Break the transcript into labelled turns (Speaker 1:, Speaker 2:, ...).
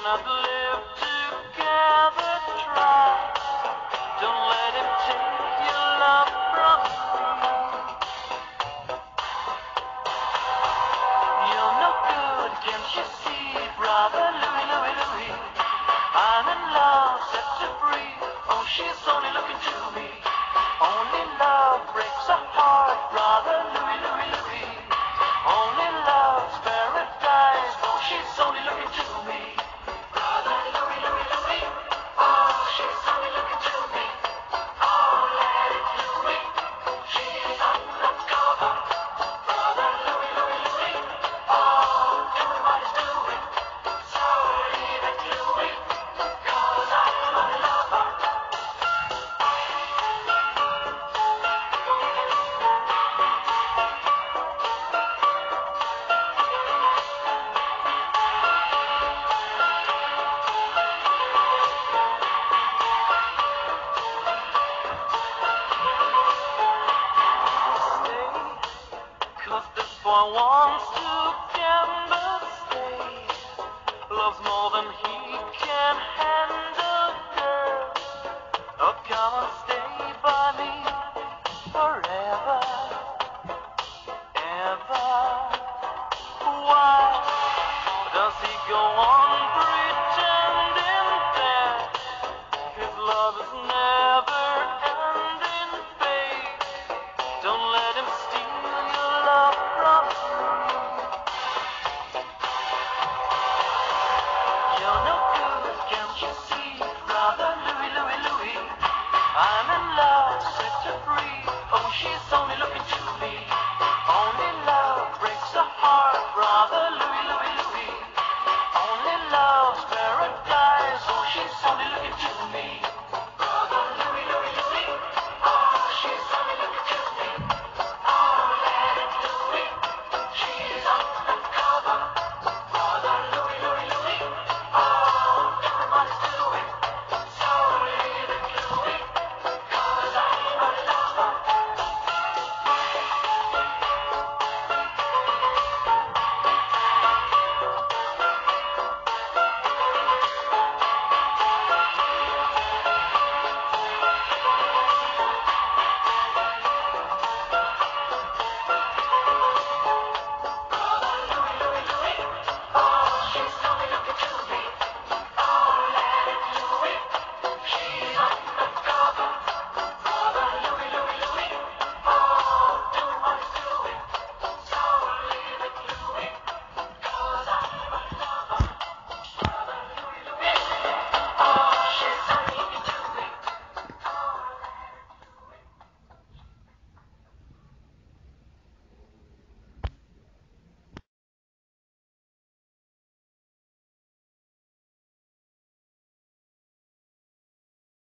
Speaker 1: cannot live together, try. Don't let him take your love from me. You're no good, can't you see, brother Louie, Louie, Louie? I'm in love, set to free. Oh, she's only looking to me. Only love breaks a heart, brother Louie, Louie, Louie. Only love's paradise. Oh, she's only looking to me. Brother Louie, Louie, Louie. Oh, she's only looking to me. Oh, let it Louie. She's undercover. Brother Louie, Louie, Louie. Oh, doing what he's doing. So leave it Louie, 'cause I'm a lover. Cause this boy wants to gamble, stay. Loves more than he can handle, girl. Oh, come and stay by me forever, ever. Why does he go on